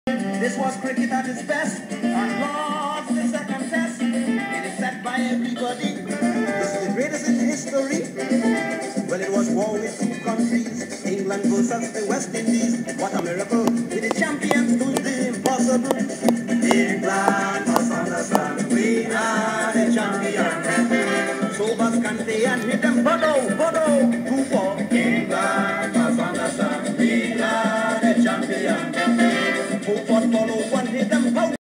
This was cricket at its best. At last, the second test. It is said by everybody. This is the greatest in history. Well, it was war with two countries, England versus the West Indies. What a miracle! With the champions doing the impossible. England must understand we are the champions. So Kante and hit them, but